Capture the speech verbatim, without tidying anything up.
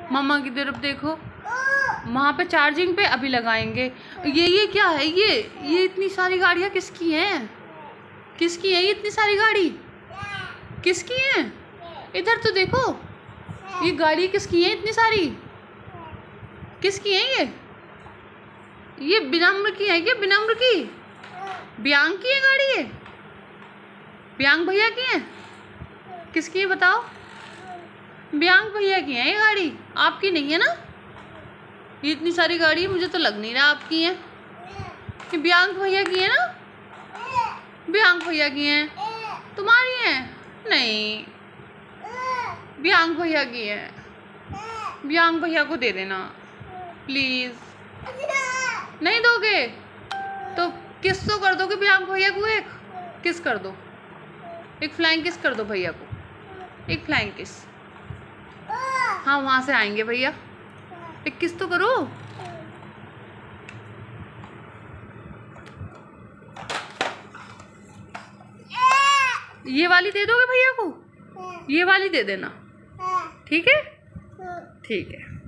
मम्मा की तरफ देखो, वहाँ पे चार्जिंग पे अभी लगाएंगे। ये ये क्या है? ये ये इतनी सारी गाड़ियाँ किसकी हैं? किसकी है ये इतनी सारी गाड़ी? किसकी हैं? इधर तो देखो, ये गाड़ी किसकी है इतनी सारी? किसकी है ये? ये विनम्र की है क्या? विनम्र की? ब्यांग की है गाड़ी? ये ब्यांग भैया की है? किसकी है बताओ? ब्यांग भैया की है ये गाड़ी, आपकी नहीं है ना? ये इतनी सारी गाड़ी, मुझे तो लग नहीं रहा आपकी है। ये ब्यांग भैया की है ना? ब्यांग भैया की है, तुम्हारी है? नहीं, ब्यांग भैया की है। ब्यांग भैया को दे देना प्लीज। नहीं दोगे तो किस तो कर दोगे ब्यांग भैया को? एक किस कर दो, एक फ्लाइंग किस कर दो भैया को, एक फ्लाइंग किस। हाँ वहां से आएंगे भैया, एक किस तो करो। ये वाली दे दोगे भैया को? ये वाली दे देना, ठीक है? ठीक है।